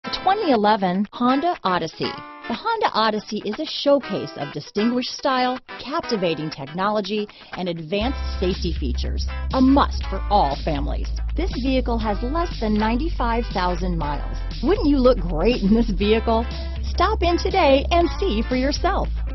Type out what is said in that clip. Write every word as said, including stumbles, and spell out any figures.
The twenty eleven Honda Odyssey. The Honda Odyssey is a showcase of distinguished style, captivating technology, and advanced safety features. A must for all families. This vehicle has less than ninety-five thousand miles. Wouldn't you look great in this vehicle? Stop in today and see for yourself.